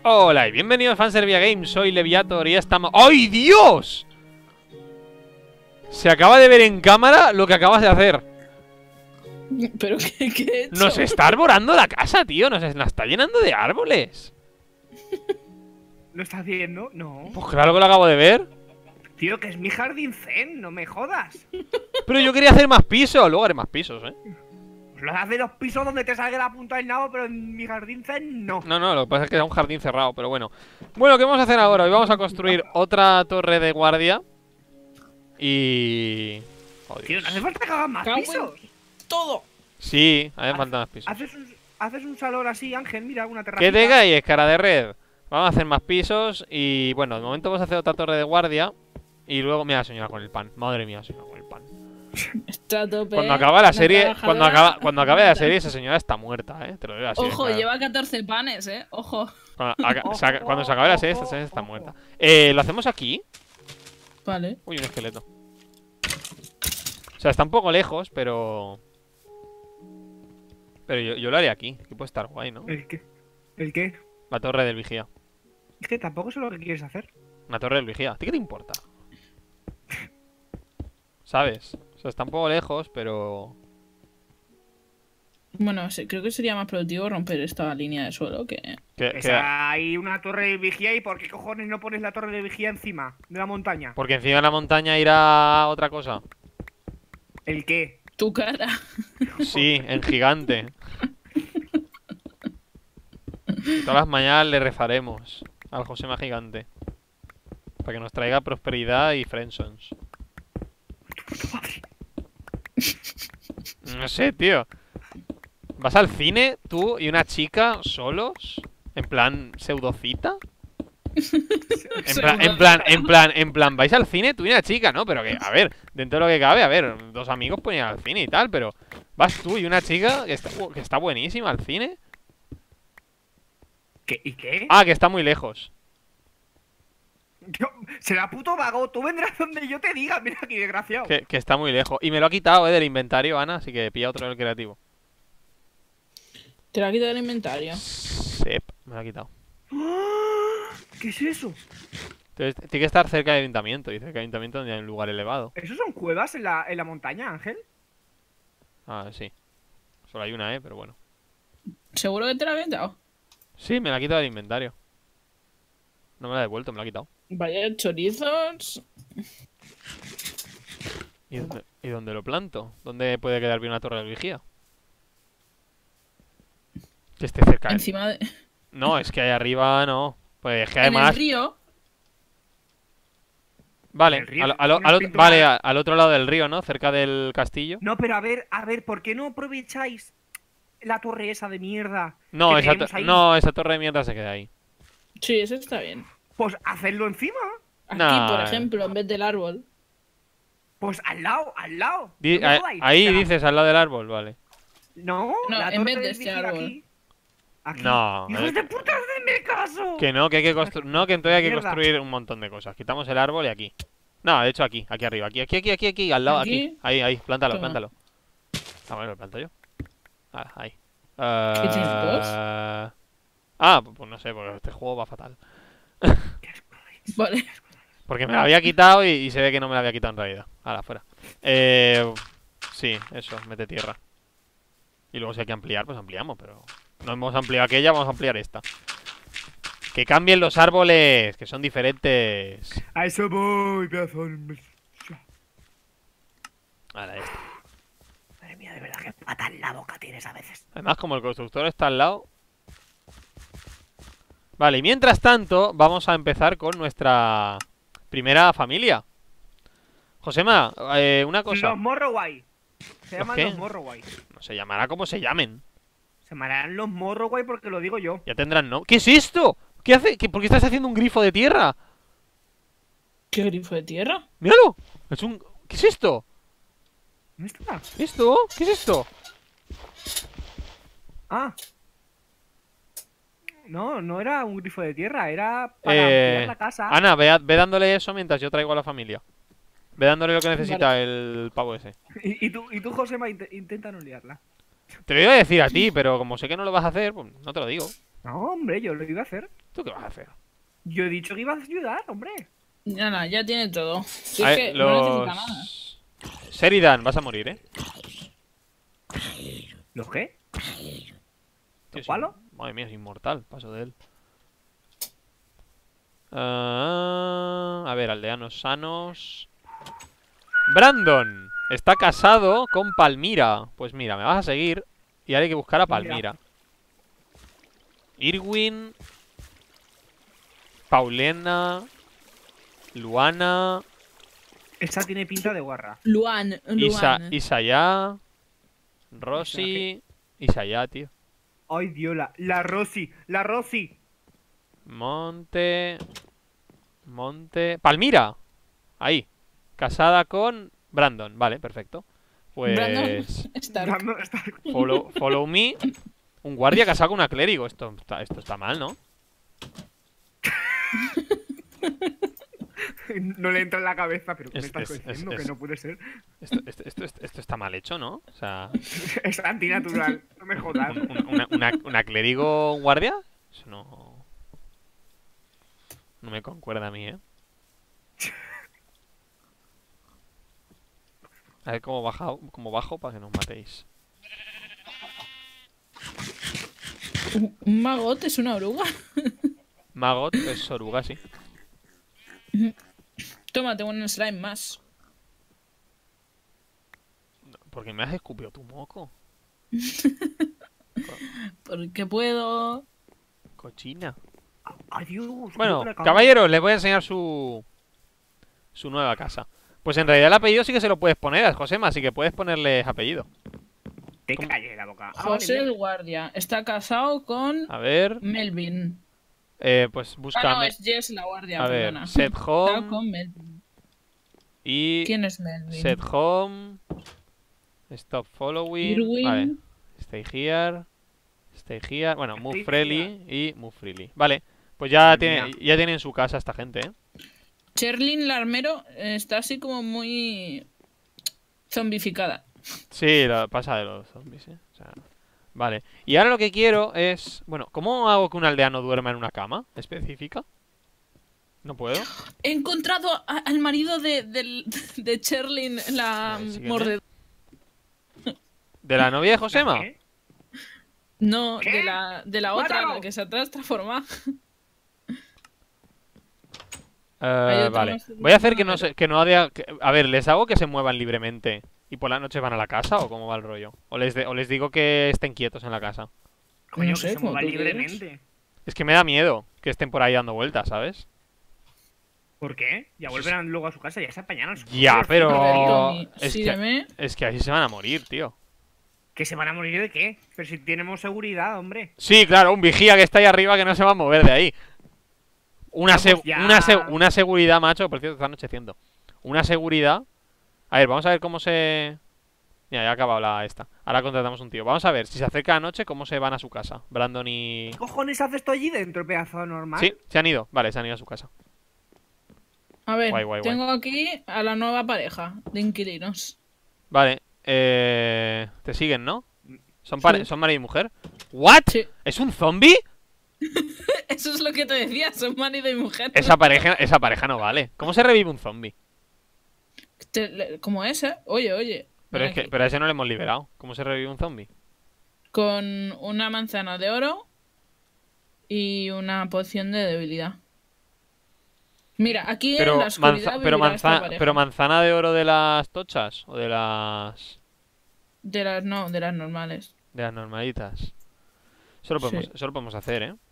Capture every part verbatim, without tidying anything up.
Hola y bienvenidos a Fanservia Games, soy Leviator y estamos... ¡Ay, Dios! Se acaba de ver en cámara lo que acabas de hacer. ¿Pero qué, qué he hecho? Nos está arborando la casa, tío. Nos la está llenando de árboles. ¿Lo estás viendo? No. Pues claro que lo acabo de ver. Tío, que es mi jardín zen, no me jodas. Pero yo quería hacer más pisos. Luego haré más pisos, ¿eh? Pues lo haces de los pisos donde te salga la punta del nabo, pero en mi jardín zen no. No, no, lo que pasa es que era un jardín cerrado, pero bueno. Bueno, ¿qué vamos a hacer ahora? Hoy vamos a construir otra torre de guardia. Y... Oh, Tío, Dios. no hace falta que hagan más Cago en pisos. todo. Sí, a mí me faltan más pisos. Haces un, haces un salón así, Ángel, mira, una terraza. ¿Qué te calles, cara de red? Vamos a hacer más pisos y bueno, de momento vamos a hacer otra torre de guardia. Y luego, mira, señora con el pan. Madre mía, señora con el pan. Está a tope. Cuando acaba la Una serie, trabajadora cuando acaba, cuando acabe la mata. serie, esa señora está muerta, eh. Te lo digo así. Ojo, claro. lleva catorce panes, eh. Ojo. Cuando, aca- Ojo, se aca- cuando se acabe la serie, esta ojo, señora está ojo. muerta. Eh, ¿lo hacemos aquí? Vale. Uy, un esqueleto. O sea, está un poco lejos, pero... Pero yo, yo lo haré aquí, que puede estar guay, ¿no? ¿El qué? ¿El qué? La torre del vigía. Es que tampoco sé lo que quieres hacer. Una torre del vigía. ¿A ti qué te importa? ¿Sabes? O sea, está un poco lejos, pero... Bueno, sí, creo que sería más productivo romper esta línea de suelo que... Que, Pues que- hay una torre de vigía y ¿por qué cojones no pones la torre de vigía encima de la montaña? Porque encima de la montaña irá otra cosa. ¿El qué? Tu cara. Sí, en gigante. Y todas las mañanas le rezaremos al Josema Gigante. Para que nos traiga prosperidad y friendsons. No sé, tío. ¿Vas al cine, tú y una chica solos? ¿En plan pseudocita? En plan, en plan, en plan, en plan, vais al cine tú y una chica, ¿no? Pero que, a ver, dentro de lo que cabe, a ver, dos amigos pueden ir al cine y tal, pero vas tú y una chica que está, que está buenísima al cine. ¿Qué? ¿Y qué? Ah, que está muy lejos. Yo- será puto vago, tú vendrás donde yo te diga, mira aquí desgraciado. Que, que está muy lejos. Y me lo ha quitado, eh, del inventario, Ana, así que pilla otro del creativo. Te la quito del inventario. Sep, me lo ha quitado. ¡Ah! ¿Qué es eso? Entonces, tiene que estar cerca del ayuntamiento. Y cerca del ayuntamiento donde hay un lugar elevado. ¿Esos son cuevas en la, en la montaña, Ángel? Ah, sí. Solo hay una, eh, pero bueno. ¿Seguro que te la habían dado? Sí, me la ha quitado del inventario. No me la ha devuelto, me la ha quitado. Vaya chorizos. ¿Y dónde, ¿y dónde lo planto? ¿Dónde puede quedar bien una torre de vigía? Que esté cerca. de- Encima de... No, es que ahí arriba no. Pues es que En el además. río. Vale, ¿El río? al, al- Una al- pintura- vale, a- al otro lado del río, ¿no? Cerca del castillo. No, pero a ver, a ver, ¿por qué no aprovecháis la torre esa de mierda? No, que esa, tenemos to- ahí? no, esa torre de mierda se queda ahí. Sí, eso está bien. Pues hacedlo encima. Aquí, Nah. por ejemplo, en vez del árbol. Pues al lado, al lado. Di- No me a- jodáis. ahí O sea, dices, al lado del árbol, vale. No, No, la en torre vez de de este vigía árbol. aquí. Aquí. No, ¡Hijos eh. de puta, denme caso! Que no, que hay que construir. No, que entonces hay que Mierda. construir un montón de cosas. Quitamos el árbol y aquí. No, de hecho aquí, aquí arriba. Aquí, aquí, aquí, aquí, aquí, al lado, aquí. Aquí. Ahí, ahí, plántalo, Toma. plántalo. Ah, bueno, lo planto yo. Ah, ahí. ¿Qué tienes, dos? Eh, Ah, pues no sé, porque este juego va fatal. Vale. Porque me la había quitado y, y se ve que no me la había quitado en realidad. Ahora, fuera. Eh, sí, eso, mete tierra. Y luego si hay que ampliar, pues ampliamos, pero... No hemos ampliado aquella, vamos a ampliar esta. Que cambien los árboles, que son diferentes. A eso voy, pedazo. de- Ahora, esta. Madre mía, de verdad que pata en la boca tienes a veces. Además, como el constructor está al lado... Vale, y mientras tanto, vamos a empezar con nuestra primera familia. Josema, eh, una cosa. Los Morroway. Se ¿Los llaman qué? los Morroway. No se llamará como se llamen. Se llamarán los Morroway porque lo digo yo. Ya tendrán, ¿no? ¿Qué es esto? ¿Qué hace? ¿Qué- ¿Por qué estás haciendo un grifo de tierra? ¿Qué grifo de tierra? ¡Míralo! Es un... ¿Qué es esto? ¿Dónde está? ¿Esto? ¿Qué es esto? Ah. No, no era un grifo de tierra, era para Eh, ampliar la casa. Ana, ve, a- ve dándole eso mientras yo traigo a la familia. Ve dándole lo que necesita el pavo ese. Y, y tú, y tú, Josema, int- intenta no liarla. Te lo iba a decir a ti, pero como sé que no lo vas a hacer, pues no te lo digo. No, hombre, yo lo iba a hacer. ¿Tú qué vas a hacer? Yo he dicho que ibas a ayudar, hombre. Nada, ya tiene todo. Si A es ver, que no necesita nada. los... Sheridan, vas a morir, ¿eh? ¿Los qué? Tío, ¿Los es palos? in- Madre mía, es inmortal. Paso de él. Ah, a ver, aldeanos sanos. Brandon está casado con Palmira. Pues mira, me vas a seguir y ahora hay que buscar a Palmira. Irwin, Paulena, Luana, Esa tiene pinta de guarra. Luan, Isa, Luan. Isaya, Rosy, Isaya, tío. Ay, Dios, la, la Rosy, la Rosy. Monte, Monte, Palmira. Ahí, casada con Brandon. Vale, perfecto. Brandon Pues Stark. Brandon está- follow, follow me. Un guardia casado con una clérigo. Esto está, esto está mal, ¿no? No le entra en la cabeza, pero ¿qué me Es- estás es- es- diciendo? es- Que no puede ser. Esto, esto, esto, esto- esto está mal hecho, ¿no? O sea, Es antinatural. No me jodas. un- un- una, una, una clérigo guardia. Eso no. No me concuerda a mí, ¿eh? A ver cómo, baja, cómo bajo para que nos matéis. ¿Un un magot es una oruga? Magot es oruga, sí. Toma, tengo un slime más. Porque me has escupido tu moco. Porque puedo. Cochina. Adiós. Bueno, creo que la caballeros, les voy a enseñar su su nueva casa. Pues en realidad el apellido sí que se lo puedes poner a Josema, así que puedes ponerles apellido. Te ¿Cómo? calles la boca. Ah, José vale, el bien. guardia. Está casado con A ver, Melvin. eh, pues Ah, no, búscame. es Jess la guardia, A ver, perdona. set Está home con Melvin. y ¿Quién es Melvin? set home. Stop following. Irwin. Vale. Stay here. Stay here. Bueno, move Stay freely y move freely. Vale, pues ya Madre tiene, mía. ya tienen su casa esta gente, ¿eh? Cherlin la armero eh, está así como muy zombificada. Sí, lo pasa de los zombies, ¿eh? O sea, vale. Y ahora lo que quiero es... Bueno, ¿cómo hago que un aldeano duerma en una cama específica? No puedo. He encontrado a- al marido de, del- de Cherlin, la Vale, sígueme. mordedora. ¿De la novia de Josema? ¿Qué? No, ¿Qué? de la, de la otra, ¡Mátalo! la que se ha transformado. Eh, Hay otra vale. más Voy a hacer que no pero- se, que no haya... que- a ver, ¿les hago que se muevan libremente y por la noche van a la casa o cómo va el rollo? ¿O les, de- o les digo que estén quietos en la casa? Coño, No que sé, se como mueva tú quieras. libremente. Es que me da miedo que estén por ahí dando vueltas, ¿sabes? ¿Por qué? Ya volverán luego a su casa, ya se apañaron. Ya, pero- A ver, Oh, Tommy, es que- sígueme. Es que así se van a morir, tío. ¿Que se van a morir de qué? Pero si tenemos seguridad, hombre. Sí, claro, un vigía que está ahí arriba que no se va a mover de ahí. Una, Vamos se- ya. una, se- una seguridad, macho. Por cierto, está anocheciendo. Una seguridad. A ver, vamos a ver cómo se... Mira, ya ha acabado la esta. Ahora contratamos un tío. Vamos a ver, si se acerca la noche, cómo se van a su casa. Brandon y... ¿Qué cojones haces tú allí dentro, pedazo normal? Sí, se han ido. Vale, se han ido a su casa. A ver, Guay, guay, guay. tengo aquí a la nueva pareja de inquilinos. Vale, eh... Te siguen, ¿no? ¿Son, pare- Sí. ¿Son marido y mujer? ¿What? Sí. ¿Es un zombie? Eso es lo que te decía, son marido y mujer. Esa pareja, esa pareja no vale. ¿Cómo se revive un zombie? Te- le- Como ese. Oye, oye. Pero ven es que, aquí. pero a ese no le hemos liberado. ¿Cómo se revive un zombie? Con una manzana de oro y una poción de debilidad. Mira, aquí en Pero, la oscuridad manza- pero, vivirá esta manza- pareja. pero manzana de oro de las tochas o de las De las no, de las normales. de las normalitas. Eso lo podemos, Sí. eso lo podemos hacer, ¿eh?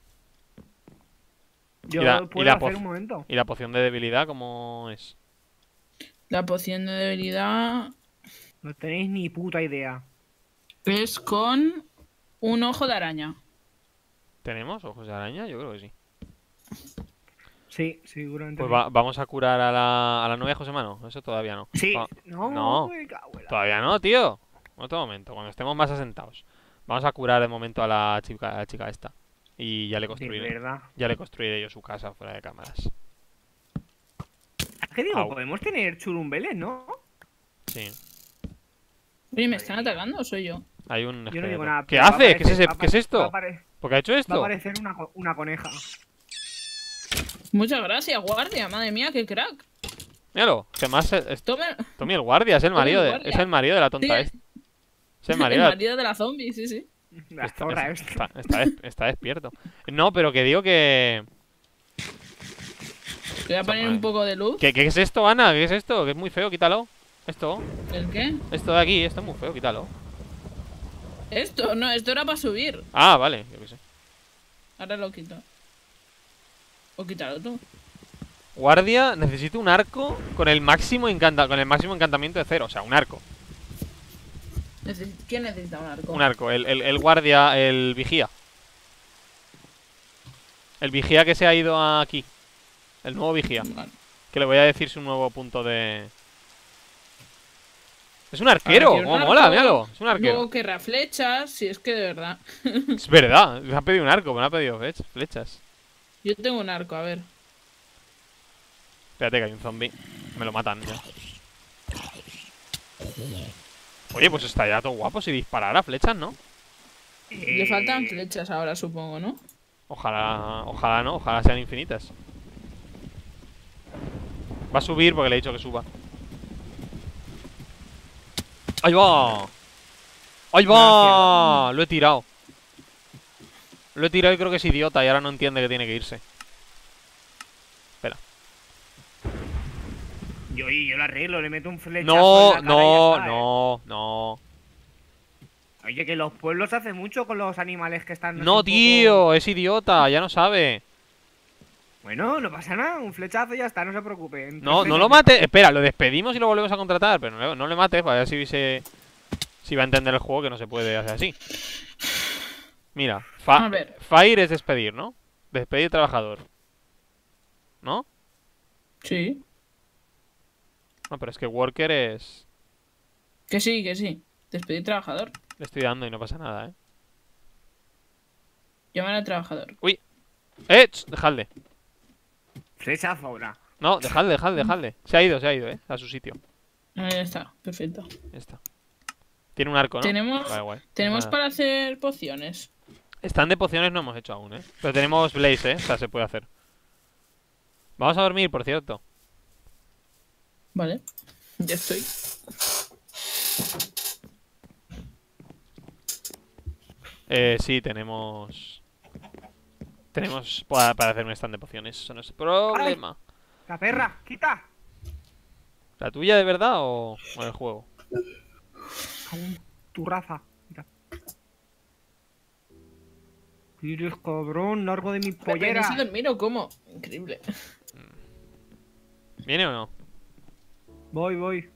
Yo Y la- y puedo la hacer poz- un momento. ¿Y la poción de debilidad cómo es? La poción de debilidad No tenéis ni puta idea. es con un ojo de araña. ¿Tenemos ojos de araña? Yo creo que sí. Sí, seguramente. Pues sí. va- vamos a curar a la, a la novia de José Mano. Eso todavía no. Sí. Va- No, no. me cago en la- Todavía no, tío. Otro momento, cuando estemos más asentados. Vamos a curar de momento a la chica, a la chica esta. Y ya le De construiré. verdad. Ya le construiré yo su casa fuera de cámaras. ¿Qué digo? Au. Podemos tener churumbeles, ¿no? Sí. Oye, ¿me están atacando o soy yo? Hay un Yo no esqueleto. digo nada. ¿Qué pero va a hace? ¿Qué es, aparecer- ese- va a ¿Qué es apare- esto? va a apare- ¿Por qué ha hecho Va a esto? aparecer una, co- una coneja. Muchas gracias, guardia. Madre mía, qué crack. Míralo. Que más es Tome Tommy el guardia, es el Tommy marido el de, guardia. es el marido de la tonta Sí. esta. Es el el marido de la- marido de la zombie, sí, sí. La está, zorra está- esta. está- está des- está despierto. No, pero que digo que... Voy a poner un poco de luz. ¿Qué, qué es esto, Ana? ¿Qué es esto? Que es muy feo, quítalo. Esto, ¿El qué? esto de aquí, esto es muy feo, quítalo. Esto, no, esto era para subir. Ah, vale, yo qué sé. Ahora lo quito. O quítalo tú. Guardia, necesito un arco con el máximo encanta con el máximo encantamiento de cero, o sea, un arco. Neces- ¿Quién necesita un arco? Un arco, el, el, el guardia, el vigía. El vigía que se ha ido aquí. El nuevo vigía. Vale. Que le voy a decir su nuevo punto de... Es un arquero, quiero un cómo arco. mola, míralo. Es un arquero. Luego querrá flechas, si es que de verdad. Es verdad, me ha pedido un arco, me ha pedido flech- flechas. Yo tengo un arco, a ver. Espérate que hay un zombie. Me lo matan ya. Oye, pues está ya todo guapo si disparara flechas, ¿no? Le faltan flechas ahora, supongo, ¿no? Ojalá, ojalá no, ojalá sean infinitas. Va a subir porque le he dicho que suba. ¡Ahí va! ¡Ahí va! Gracias. Lo he tirado. Lo he tirado y creo que es idiota y ahora no entiende que tiene que irse. Espera. Yo, yo lo arreglo, le meto un flechazo No, en la cara y no, ya está, ¿eh? no, no. Oye, que los pueblos hacen mucho con los animales que están... así No, un poco- tío, es idiota, ya no sabe. Bueno, no pasa nada, un flechazo y ya está, no se preocupe. En No, tres no lo meses- mate. Espera, lo despedimos y lo volvemos a contratar. Pero no, le- no le mates para ver si se. Si va a entender el juego que no se puede hacer así. Mira, fa- A ver. Fire es despedir, ¿no? Despedir trabajador. ¿No? Sí. No, pero es que worker es. Que sí, que sí. Despedir trabajador. Le estoy dando y no pasa nada, ¿eh? Llamar al trabajador. ¡Eh! ch, Dejadle. Flechazo ahora. No, dejadle, dejadle, dejadle. Se ha ido, se ha ido, ¿eh? A su sitio. Ahí está, perfecto. Ya está. Tiene un arco, ¿no? Tenemos- Vale, guay. Tenemos Nada. para hacer pociones. Stand de pociones no hemos hecho aún, ¿eh? Pero tenemos Blaze, ¿eh? O sea, se puede hacer. Vamos a dormir, por cierto. Vale. Ya estoy. Eh, sí, tenemos... Tenemos para, para hacer un stand de pociones. Eso no es problema. ¡La perra! ¡Quita! ¿La tuya de verdad o, o el juego? Cabrón, tu raza. Mira. Eres cabrón, largo de mi pollera. ¿Venís a dormir o cómo? Increíble. ¿Viene o no? Voy, voy.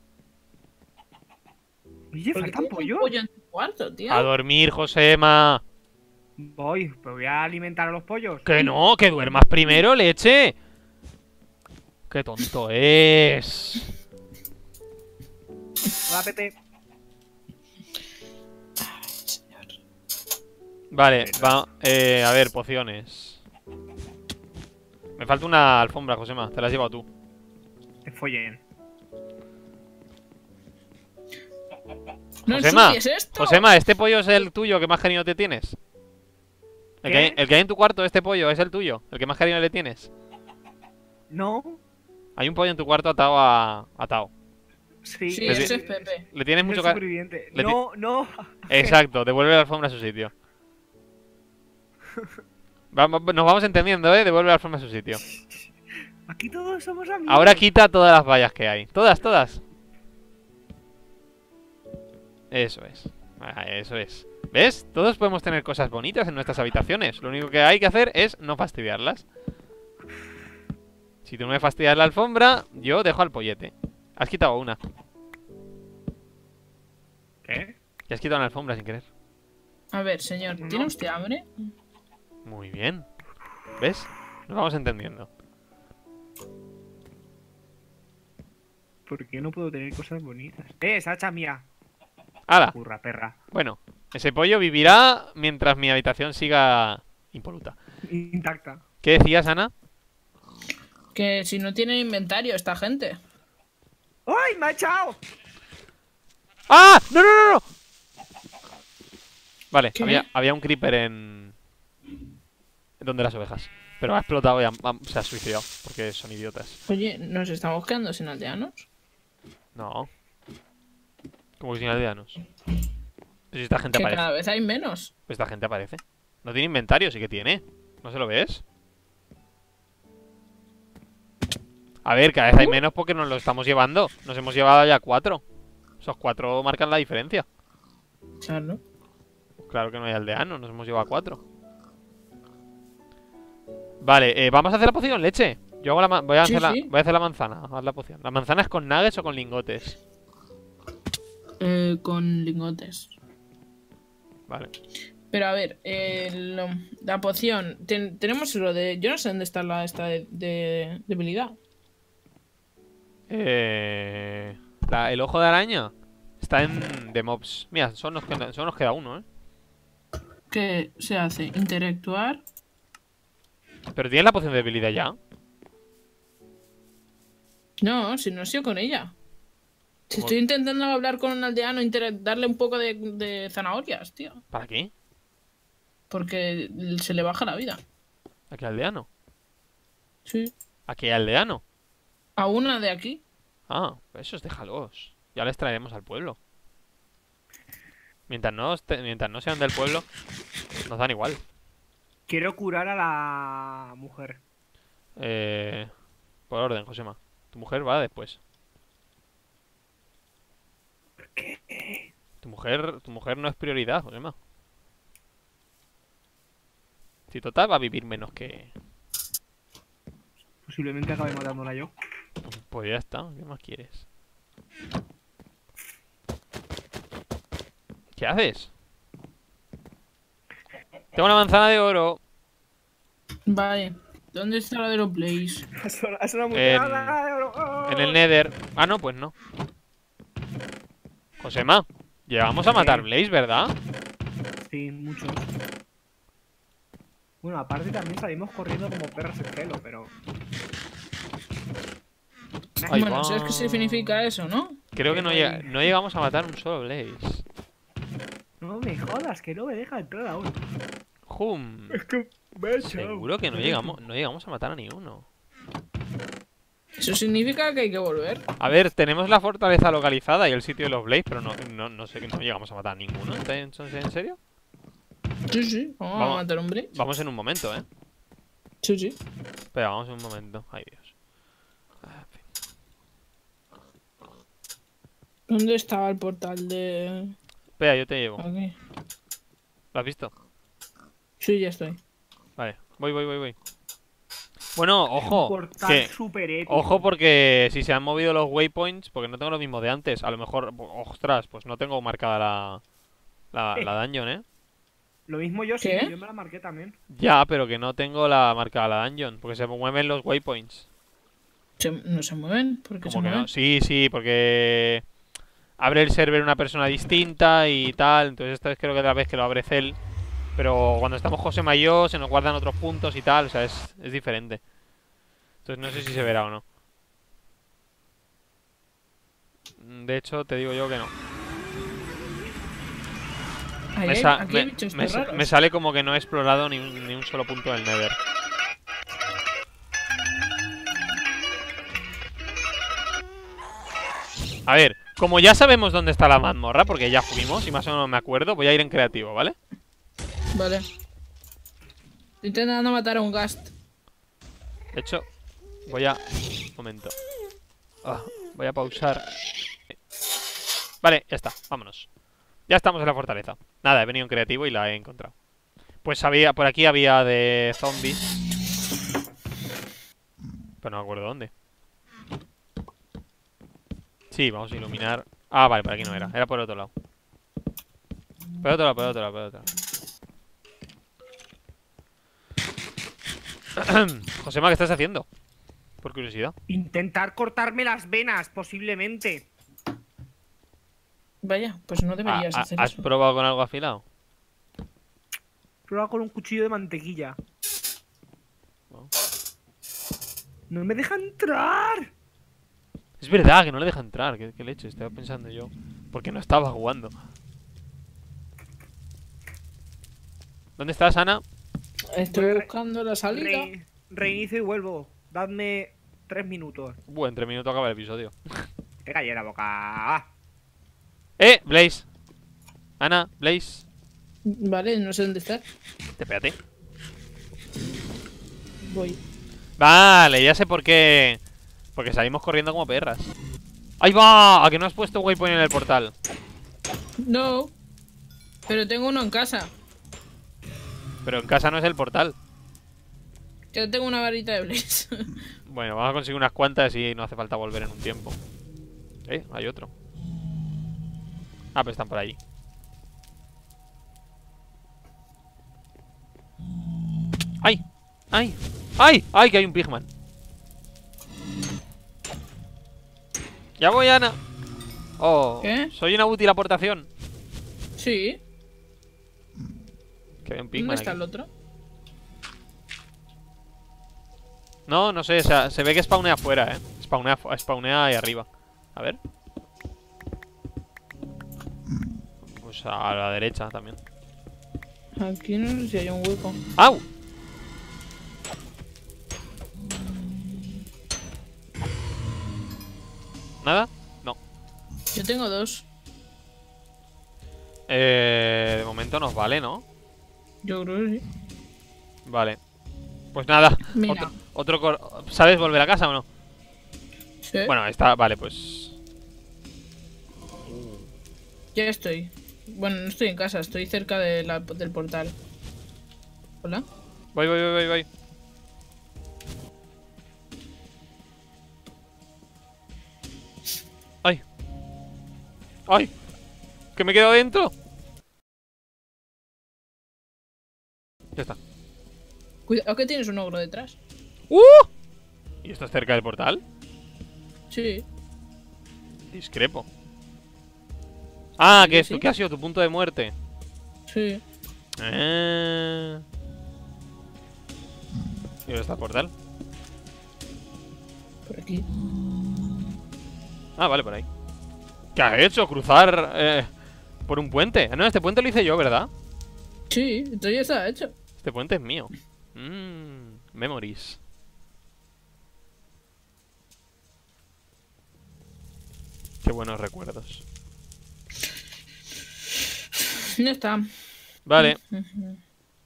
Oye, ¿Por qué ¿faltan tienes un pollo? pollo en tu cuarto, tío? A dormir, Josema. Voy, pues voy a alimentar a los pollos. Que no, que duermas primero, leche. Qué tonto es. Hola, Pete. Vale, va. Eh, a ver, pociones. Me falta una alfombra, Josema. Te la has llevado tú. Te follen. ¡No Josema, ensucies esto! Josema, ¿este pollo es el tuyo que más cariño te tienes? El que, hay, ¿Qué? el que hay en tu cuarto, este pollo, es el tuyo. El que más cariño le tienes. No. Hay un pollo en tu cuarto atado a. atado. Sí, Sí, Le- ese es Pepe. Le tienes es mucho el cariño. superviviente. le ti- No, no. Exacto, devuelve la alfombra a su sitio. Vamos, nos vamos entendiendo, ¿eh? Devuelve la alfombra a su sitio. Aquí todos somos amigos. Ahora quita todas las vallas que hay. Todas, todas. Eso es. Ah, eso es. ¿Ves? Todos podemos tener cosas bonitas en nuestras habitaciones. Lo único que hay que hacer es no fastidiarlas. Si tú no me fastidias la alfombra, yo dejo al pollete. Has quitado una. ¿Qué? Y has quitado una alfombra sin querer. A ver, señor, ¿tiene No. usted hambre? Muy bien. ¿Ves? Nos vamos entendiendo. ¿Por qué no puedo tener cosas bonitas? ¡Eh, esa hacha mía! ¡Hala! Curra, perra. Bueno, ese pollo vivirá mientras mi habitación siga impoluta. Intacta. ¿Qué decías, Ana? Que si no tienen inventario esta gente. ¡Ay, me ha echado! ¡Ah! ¡No, no, no, no! Vale, ¿Qué? había, había un creeper en... ¿Dónde las ovejas? Pero ha explotado y ha- ha- se ha suicidado. Porque son idiotas. Oye, ¿nos estamos quedando sin aldeanos? No. Como que sin aldeanos. Pues si esta gente Que aparece. cada vez hay menos. Pues esta gente aparece. No tiene inventario, sí que tiene. ¿No se lo ves? A ver, cada vez hay menos porque nos lo estamos llevando. Nos hemos llevado ya cuatro. Esos cuatro marcan la diferencia. Claro. Claro que no hay aldeanos, nos hemos llevado a cuatro. Vale, eh, vamos a hacer la poción, leche. Yo hago la ma- voy, a Sí, hacer la, sí. voy a hacer la manzana, haz la poción. ¿La manzana es con nuggets o con lingotes? Eh, con lingotes. Vale. Pero a ver, eh, lo- la poción. ten- tenemos lo de. Yo no sé dónde está la esta de, de debilidad. Eh, la- el ojo de araña está en The Mobs. Mira, solo nos queda, solo nos queda uno, ¿eh? ¿Qué se hace? Interactuar. Pero tienes la poción de debilidad ya. No, si no he sido con ella. Si ¿Cómo? estoy intentando hablar con un aldeano, intera- darle un poco de, de zanahorias, tío. ¿Para qué? Porque se le baja la vida. ¿A qué aldeano? Sí. ¿A qué aldeano? A una de aquí. Ah, esos déjalos. Ya les traeremos al pueblo. Mientras no, este- mientras no sean del pueblo, nos dan igual. Quiero curar a la mujer. Eh, por orden, Josema. Tu mujer va después. ¿Por qué? Tu mujer, tu mujer no es prioridad, Josema. Si total va a vivir menos que... Posiblemente acabe matándola yo. Pues ya está, ¿qué más quieres? ¿Qué haces? Tengo una manzana de oro. Vale. ¿Dónde está la de los Blaze? Es una En- mujer. En el Nether. Ah, no, pues no. Josema, llegamos a matar Blaze, ¿verdad? Sí, muchos. Bueno, aparte también salimos corriendo como perros en pelo, pero... Ahí bueno, va. ¿sabes qué significa eso, no? Creo que no, llega- no llegamos a matar un solo Blaze. No me jodas, que no me deja entrar aún. Hum. Es que me he echado. Seguro que no llegamos, no llegamos a matar a ni uno. Eso significa que hay que volver. A ver, tenemos la fortaleza localizada y el sitio de los Blaze, pero no, no, no sé que no llegamos a matar a ninguno. ¿En en serio? Sí, sí. Vamos, Vamos. a matar un Blaze. Vamos en un momento, ¿eh? Sí, sí. Espera, vamos en un momento. Ay, Dios. Ah, en fin. ¿Dónde estaba el portal de...? Espera, yo te llevo. Aquí. ¿Lo has visto? Sí, ya estoy. Vale, voy, voy, voy, voy. Bueno, ojo. Portal Que, super épico. ojo porque si se han movido los waypoints, porque no tengo lo mismo de antes. A lo mejor, ostras, pues no tengo marcada la, la, la dungeon, ¿eh? Lo mismo yo sí, ¿Qué? yo me la marqué también. Ya, pero que no tengo la marcada la dungeon, porque se mueven los waypoints. Se- ¿No se mueven? ¿Por qué se ¿Cómo que mueven? no? Sí, sí, porque abre el server una persona distinta y tal. Entonces esta vez creo que otra vez que lo abre Cell. Pero cuando estamos Josema y yo, se nos guardan otros puntos y tal. O sea, es, es diferente. Entonces no sé si se verá o no. De hecho, te digo yo que no. Ahí Me, hay- sa- aquí hay me- bichos me- raros. me sale como que no he explorado ni un, ni un solo punto del Nether. A ver, como ya sabemos dónde está la mazmorra, porque ya fuimos y más o menos me acuerdo, voy a ir en creativo, ¿vale? Vale. Estoy intentando matar a un Gast. De hecho, voy a... Un momento. Ah, voy a pausar. Vale, ya está, vámonos. Ya estamos en la fortaleza. Nada, he venido en creativo y la he encontrado. Pues había, por aquí había de zombies. Pero no me acuerdo dónde. Sí, vamos a iluminar. Ah, vale, por aquí no era. Era por el otro lado. Por el otro lado, por el otro lado, por el otro lado. Josema, ¿qué estás haciendo? Por curiosidad. Intentar cortarme las venas, posiblemente. Vaya, pues no deberías Ah, hacer ¿Has eso. probado con algo afilado? Prueba con un cuchillo de mantequilla. No. ¡No me deja entrar! Es verdad que no le deja entrar. ¿Qué, qué leche? Estaba pensando yo. Porque no estaba jugando. ¿Dónde estás, Ana? Estoy Voy a re- buscando la salida. Re- reinicio y vuelvo. Dadme tres minutos. Buah, en tres minutos acaba el episodio. Te callé la boca. ¡Eh! Blaze. Ana, Blaze. Vale, no sé dónde está. Espérate. Voy. Vale, ya sé por qué. Porque salimos corriendo como perras. ¡Ahí va! ¿A que no has puesto waypoint en el portal? No. Pero tengo uno en casa. Pero en casa no es el portal. Yo tengo una varita de Blaze. Bueno, vamos a conseguir unas cuantas y no hace falta volver en un tiempo. Eh, hay otro. Ah, pero están por ahí. ¡Ay! ¡Ay! ¡Ay! ¡Ay! Que hay un pigman. Ya voy, Ana. Oh, ¿Qué? soy una útil aportación. Sí. Que hay un ¿Dónde pigman está aquí. el otro? No, no sé, o sea, se ve que spawnea afuera, eh. Spawnea, fu- spawnea ahí arriba. A ver. Pues a la derecha también. Aquí no sé si hay un hueco. ¡Au! ¿Nada? No. Yo tengo dos. Eh, de momento nos vale, ¿no? Yo creo que sí. Vale. Pues nada. Mira. Otro, otro cor- ¿Sabes volver a casa o no? Sí. Bueno, está. Vale, pues. Ya estoy. Bueno, no estoy en casa, estoy cerca de la- del portal. Hola. Voy, voy, voy, voy, voy. ¡Ay! ¡Ay! ¡Que me quedo dentro! Ya está. Cuidado que tienes un ogro detrás. ¡Uh! ¿Y esto es cerca del portal? Sí. Discrepo. Ah, Sí, que es sí. tu, que ha sido tu punto de muerte. Sí. Eh... ¿Y dónde está el portal? Por aquí. Ah, vale, por ahí. ¿Qué has hecho? ¿Cruzar eh, por un puente? Ah, no, este puente lo hice yo, ¿verdad? Sí, esto ya está hecho. Este puente es mío. Mmm, memories. Qué buenos recuerdos. Ya está. Vale. Ujú.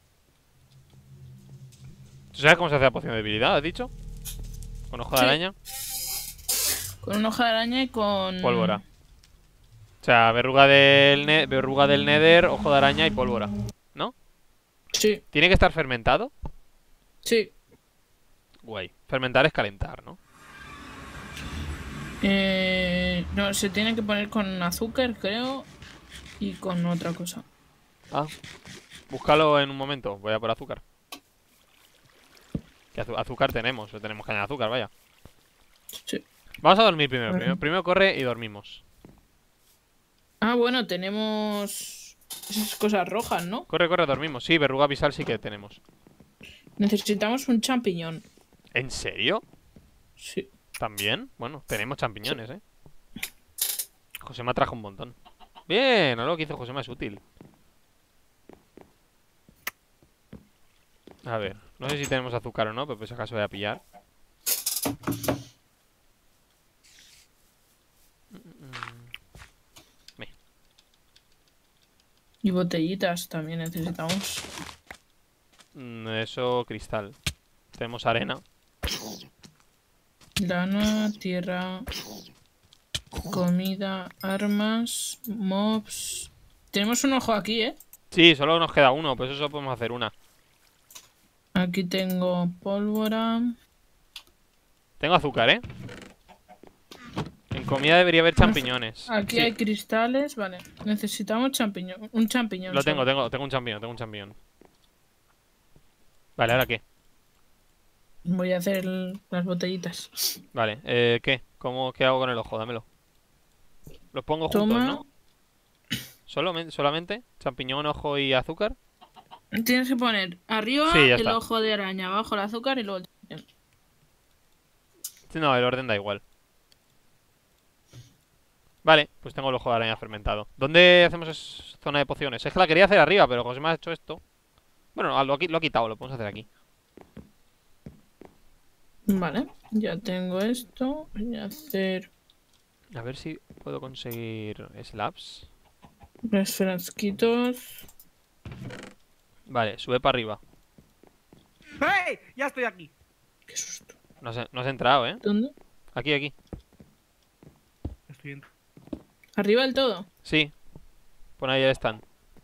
¿Tú sabes cómo se hace la poción de debilidad, has dicho? Con ojo de Sí. araña. Con una hoja de araña y con... Pólvora. O sea, verruga del, ne- verruga del nether, ojo de araña y pólvora. ¿No? Sí, ¿Tiene que estar fermentado? sí. Guay. Fermentar es calentar, ¿no? Eh, no, se tiene que poner con azúcar, creo. Y con otra cosa. Ah. Búscalo en un momento. Voy a por azúcar. Que azu- azúcar tenemos. O tenemos caña de azúcar, vaya. Sí. Vamos a dormir primero. Vale. Primero, primero corre y dormimos. Ah, bueno, tenemos esas cosas rojas, ¿no? Corre, corre, dormimos. Sí, verruga visal sí que tenemos. Necesitamos un champiñón. ¿En serio? Sí. ¿También? Bueno, tenemos champiñones, ¿eh? Josema trajo un montón. Bien, ahora lo que hizo Josema es útil. A ver, no sé si tenemos azúcar o no, pero pues si acaso voy a pillar. Ve. Y botellitas también necesitamos. Mm, Eso, cristal. Tenemos arena. Lana, tierra, comida, armas, mobs. Tenemos un ojo aquí, ¿eh? Sí, solo nos queda uno, pues eso podemos hacer una. Aquí tengo pólvora. Tengo azúcar, ¿eh? En comida debería haber champiñones. Aquí Sí, hay cristales, vale. Necesitamos champiñón. Un champiñón. lo tengo, solo. tengo, tengo un champiñón, tengo un champiñón. Vale, ¿ahora qué? Voy a hacer el- las botellitas. Vale, eh, ¿qué? ¿Cómo, qué hago con el ojo? Dámelo. Los pongo juntos, Toma. ¿no? ¿Solamente, solamente? ¿Champiñón, ojo y azúcar? Tienes que poner arriba Sí, ya el está. ojo de araña, abajo el azúcar y luego el champiñón. Sí, no, el orden da igual. Vale, pues tengo el ojo de araña fermentado. ¿Dónde hacemos es- zona de pociones? Es que la quería hacer arriba, pero José me ha hecho esto. Bueno, lo, ha qui- lo ha quitado, lo podemos hacer aquí. Vale, ya tengo esto. Voy a hacer A ver si puedo conseguir slabs. los frasquitos. Vale, sube para arriba. ¡Hey! Ya estoy aquí. Qué susto. No has, no has entrado, ¿eh? ¿Dónde? Aquí, aquí. Estoy en... ¿Arriba del todo? Sí. Pon ahí el stand.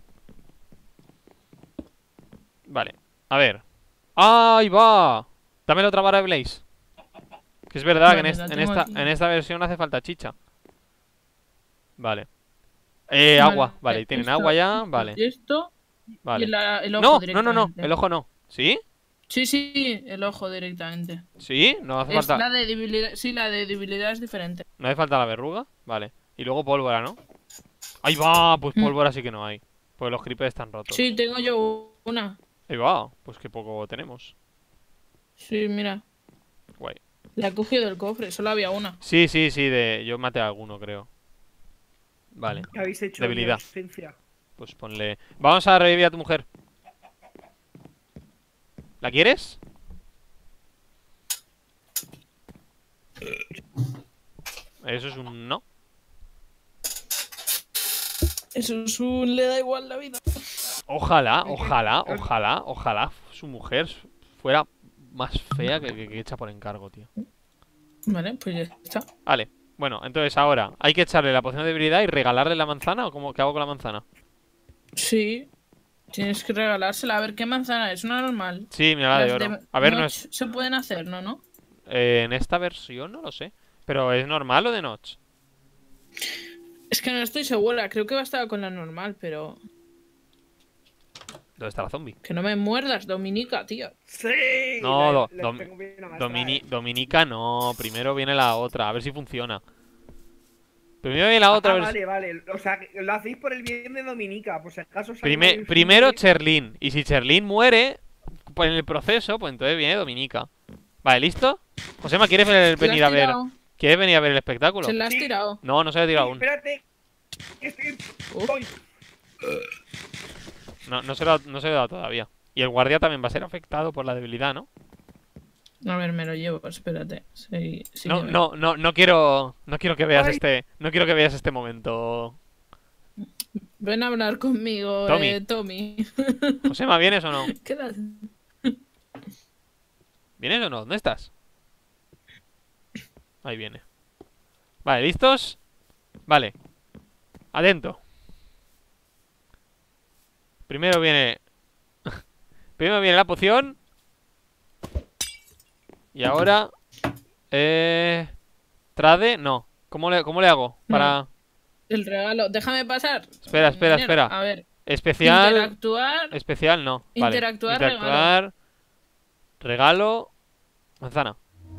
Vale. A ver. ¡Ahí va! Dame la otra vara de Blaze. Que es verdad Vale, que en, la est- en tengo esta, aquí. en esta versión hace falta chicha. Vale. Eh, Vale, agua. Vale, y tienen esto, agua ya. esto Vale. Y esto. Vale. Y la- el ojo No, no, no, directamente. no. El ojo no. ¿Sí? Sí, sí, el ojo directamente. ¿Sí? No hace Es falta. la de debilidad. Sí, la de debilidad es diferente. No hace falta la verruga. Vale. Y luego pólvora, ¿no? ¡Ahí va! Pues Mm. pólvora sí que no hay. Pues los creepers están rotos. Sí, tengo yo una. Ahí va. Pues que poco tenemos. Sí, mira. Guay. La he cogido del cofre, solo había una. Sí, sí, sí. De... Yo maté a alguno, creo. Vale. ¿Qué habéis hecho? Debilidad. en mi ausencia? Pues ponle... Vamos a revivir a tu mujer. ¿La quieres? Eso es un no. Eso es un. Le da igual la vida. Ojalá, ojalá, ojalá, ojalá su mujer fuera más fea que, que, que hecha por encargo, tío. Vale, pues ya está. Vale, bueno, entonces ahora hay que echarle la poción de debilidad y regalarle la manzana. ¿O cómo, qué hago con la manzana? Sí. Tienes que regalársela. A ver qué manzana es. Una normal. Sí, mira la de Las oro. de A ver, no Notch es... se pueden hacer, ¿no? ¿No? eh, en esta versión no lo sé. ¿Pero es normal o de Notch? Es que no estoy segura. Creo que va a estar con la normal, pero. ¿Dónde está la zombie? Que no me muerdas, Dominica, tío. ¡Sí! No, La- do- la dom- tengo bien amastrada, Domini- eh. Dominica no, primero viene la otra, a ver si funciona. Primero viene la otra, a Ah, ver si- vale, vale. O sea, que lo hacéis por el bien de Dominica, por si acaso. sale Prime- mal primero insulto. Cherlin. Y si Cherlin muere pues en el proceso, pues entonces viene Dominica. Vale, ¿listo? Josema, ¿quieres ver- ¿Se la venir has a ver? tirado? ¿Quieres venir a ver el espectáculo? Se la has Sí. tirado. No, no se lo he tirado Sí, aún. espérate. Estoy... Uf. Voy. No, no se lo, no se lo he dado todavía. Y el guardia también va a ser afectado por la debilidad, ¿no? A ver, me lo llevo, espérate. Sí, sí No, que- no, no, no quiero. No quiero que veas Ay. este. No quiero que veas este momento. Ven a hablar conmigo, Tommy. eh, Tommy. Josema, ¿vienes o no? Quédate. ¿Vienes o no? ¿Dónde estás? Ahí viene. Vale, ¿listos? Vale. Atento. Primero viene... Primero viene la poción. Y ahora... Eh... Trade, no. ¿Cómo le, cómo le hago? Para... El regalo. Déjame pasar. Espera, espera, Dinero. espera. A ver. Especial... Interactuar. Especial, no. Vale. Interactuar, Interactuar. Regalo. Manzana.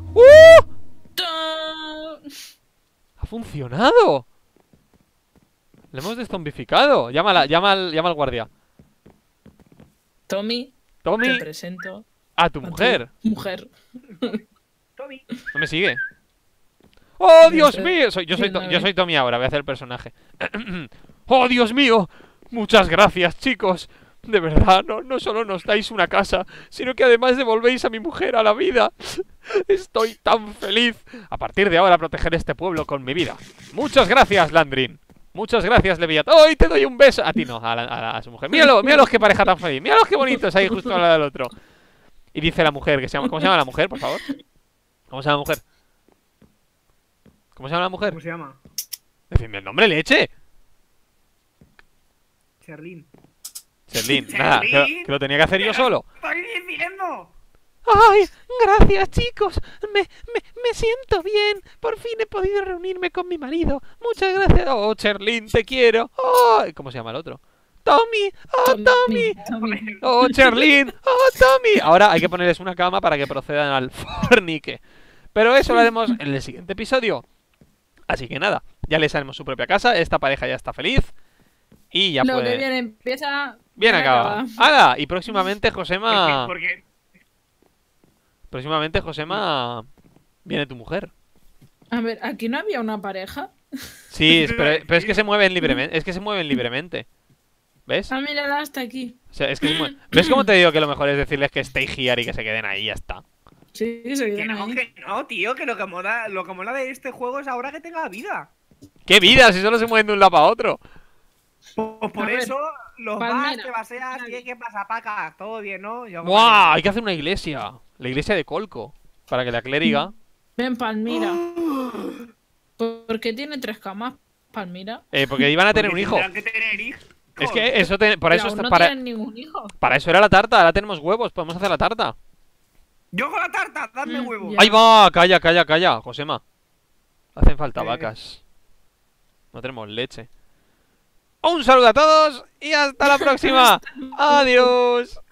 ¡Ta! ¡Ha funcionado! Le hemos deszombificado. Llámala, llama al, llama al guardia. Tommy, te Tommy, presento a tu a tu mujer. mujer. Tommy. No me sigue. ¡Oh, No Dios sé. mío! Soy, yo, soy, Sí, To- no yo ve. soy Tommy ahora, voy a hacer el personaje. ¡Oh, Dios mío! Muchas gracias, chicos. De verdad, no, no solo nos dais una casa, sino que además devolvéis a mi mujer a la vida. Estoy tan feliz. A partir de ahora protegeré este pueblo con mi vida. Muchas gracias, Landrin. Muchas gracias, Leviat. ¡Ay, te doy un beso! A ti no, a, la- a la- a su mujer. Míralo, míralos qué pareja tan feliz. Míralos qué bonitos ahí justo al lado del otro. Y dice la mujer, que se llama... ¿Cómo se llama la mujer, por favor? ¿Cómo se llama la mujer? ¿Cómo se llama la mujer? ¿Cómo se llama? Decidme el nombre, leche. Cherlin. Cherlin, nada, que, lo- que lo tenía que hacer yo solo. ¡Estoy diciendo! ¡Ay! Gracias, chicos. Me, me, me siento bien. Por fin he podido reunirme con mi marido. Muchas gracias. Oh, Cherlin, te quiero. Oh, ¿cómo se llama el otro? Tommy. Oh, Tommy. Tommy. Oh, Cherlin. Oh, Tommy. Ahora hay que ponerles una cama para que procedan al fornique. Pero eso lo haremos en el siguiente episodio. Así que nada, ya les haremos su propia casa. Esta pareja ya está feliz. Y ya Lo puede... que viene empieza. Bien acaba. ¡Hala! Y próximamente ¿Por Josema... qué? Porque Próximamente Josema... Viene tu mujer. A ver, aquí no había una pareja. Sí, es- pero, pero es que se mueven libremente. Es que se mueven libremente. ¿Ves? Ah, mírala hasta aquí. O sea, es que es muy- ¿Ves cómo te digo que lo mejor es decirles que stay here y que se queden ahí y ya está? Sí, se Que quedan no, ahí. que no, tío, que lo que mola, lo que mola de este juego es ahora que tenga vida. ¡Qué vida! Si solo se mueven de un lado para otro. Pues por A ver, eso los Palmera. vas, te paseas, y ¿qué pasa, paca? Todo bien, ¿no? Yo- ¡Guau! Hay que hacer una iglesia. La iglesia de Colco. Para que la clériga. Ven, Palmira. ¿Por qué tiene tres camas, Palmira? Eh, porque iban a tener un Porque hijo. tendrán que tener hijos. Es que eso te- por Pero eso aún está- no para, tienen ningún hijo. para eso era la tarta. Ahora tenemos huevos. Podemos hacer la tarta. Yo con la tarta, dame Mm, huevo. ya. ¡Ahí va! Calla, calla, calla, Josema. Hacen falta Eh. vacas. No tenemos leche. Un saludo a todos y hasta la próxima. Adiós.